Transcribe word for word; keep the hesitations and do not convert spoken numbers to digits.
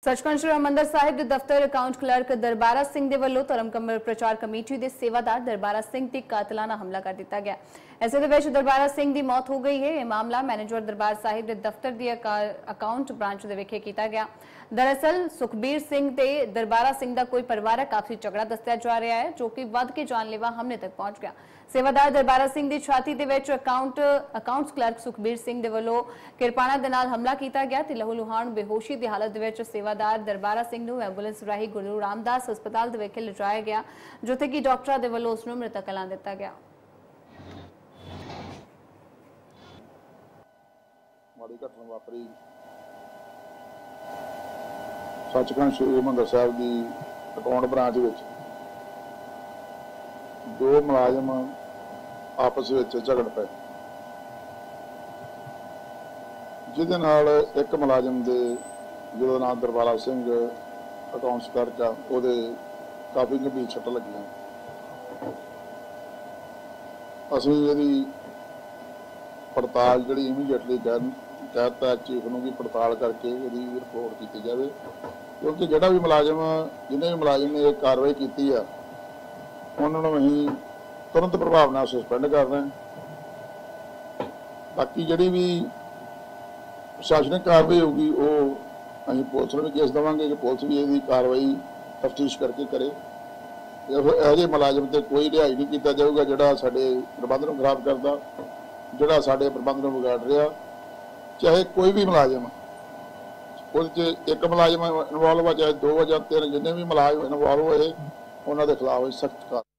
सचखंड श्री हरिमंदिर साहिब के दफ्तर account clerk दरबारा सिंह के वलों धर्म प्रचार कमेटी के सेवादार दरबारा सिंह ते कातलाना हमला कर दिया गया। ऐसे दरबारा सिंह की मौत हो गई है। यह मामला मैनेजर दरबार साहिब के दफ्तर की अकाउंट ब्रांच के विखे किया गया। दरअसल सुखबीर सिंह ते दरबारा सिंह का कोई परिवारक आपसी झगड़ा दसिया जा रहा है, जो कि वध के जानलेवा हमले तक पहुंच गया। सेवादार दरबारा सिंह की छाती के विच account accounts clerk Sukhbir Singh के वलों किरपाणा दे नाल हमला किया गया ते लहू लुहान बेहोशी की हालत दे विच सेवादार दरबारा सिंह नूं एंबूलेंस राही गुरु रामदास हस्पताल दे विखे लिजाया गया, जिथे कि डॉक्टरां दे वलों उसनूं मृतक ऐलान दिता गया। माड़ी घटना वापरी सचखंड श्री हरिमंदिर साहिब की अकाउंट ब्रांच विच दो मुलाजम आपस में झगड़ पे, जिहदे नाल एक मुलाजम दे जिहदा नाम दरबारा सिंह अकाउंट्स क्लर्क आ, उहदे काफ़ी गंभीर सट्ट लगियां। असीं इहदी पड़ताल जिहड़ी इमीडिएटली कह कहता चीफ नूं कि पड़ताल करके इहदी रिपोर्ट की जाए, क्योंकि जिहड़ा भी मुलाजम जिन्हें भी मुलाजम ने एक कार्रवाई की है उन्होंने असीं तुरंत प्रभाव नाल सस्पेंड कर रहे हैं। बाकी जिहड़ी भी प्रशासनिक कार्रवाई होगी वो असीं पुलिस नूं भी केस देवांगे कि पुलिस भी इसकी कार्रवाई तफ्तीश करके करे। ਇਹੋ ਜਿਹੇ मुलाजम ते कोई रिहाई नहीं किया जाऊगा जिहड़ा साडे प्रबंध नूं खराब करदा, जिहड़ा साडे प्रबंध नूं बिगाड़ रिहा। चाहे कोई भी मुलाजम उहदे च एक मुलाजम इनवॉल्व हो, चाहे दो या तीन, जिन्ने भी मुलाजम इनवॉल्व होए उन्हां दे खिलाफ सख्त कार्रवाई